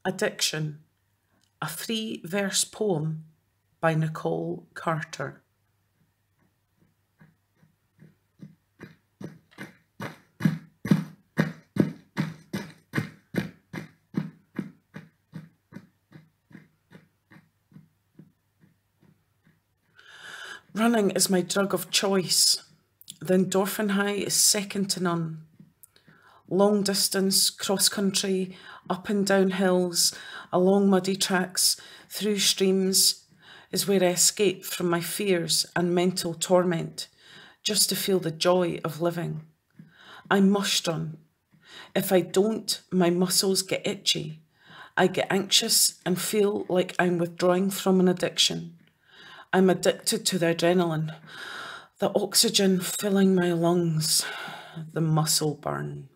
Addiction, a free verse poem by Nicole Carter. Running is my drug of choice. The endorphin high is second to none. Long distance, cross country, up and down hills, along muddy tracks, through streams is where I escape from my fears and mental torment, just to feel the joy of living. I must run. If I don't, my muscles get itchy. I get anxious and feel like I'm withdrawing from an addiction. I'm addicted to the adrenaline, the oxygen filling my lungs, the muscle burn.